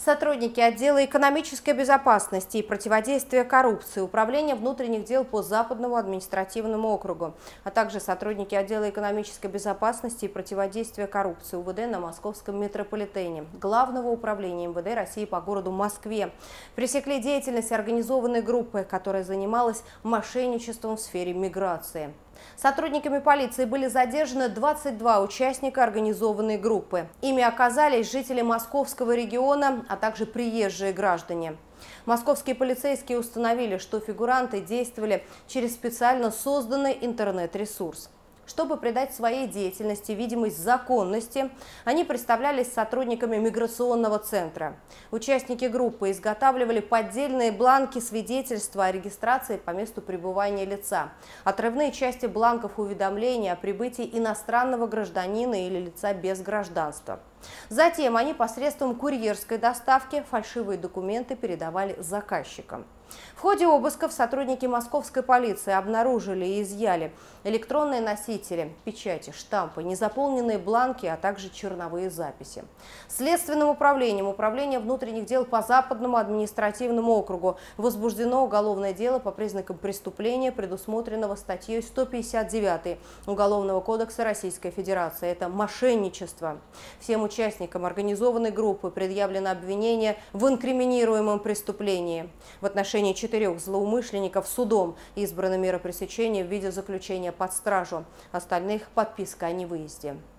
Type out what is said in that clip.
Сотрудники отдела экономической безопасности и противодействия коррупции Управления внутренних дел по Западному административному округу, а также сотрудники отдела экономической безопасности и противодействия коррупции УВД на Московском метрополитене, Главного управления МВД России по городу Москве пресекли деятельность организованной группы, которая занималась мошенничеством в сфере миграции. Сотрудниками полиции были задержаны 22 участника организованной группы. Ими оказались жители Московского региона, а также приезжие граждане. Московские полицейские установили, что фигуранты действовали через специально созданный интернет-ресурс. Чтобы придать своей деятельности видимость законности, они представлялись сотрудниками миграционного центра. Участники группы изготавливали поддельные бланки свидетельства о регистрации по месту пребывания лица, отрывные части бланков уведомления о прибытии иностранного гражданина или лица без гражданства. Затем они посредством курьерской доставки фальшивые документы передавали заказчикам. В ходе обысков сотрудники московской полиции обнаружили и изъяли электронные носители, печати, штампы, незаполненные бланки, а также черновые записи. Следственным управлением Управления внутренних дел по Западному административному округу возбуждено уголовное дело по признакам преступления, предусмотренного статьей 159 Уголовного кодекса Российской Федерации. Это мошенничество. Всем участникам организованной группы предъявлено обвинение в инкриминируемом преступлении. В отношении 4 злоумышленников судом избрана мера пресечения в виде заключения под стражу. Остальных – подписка о невыезде.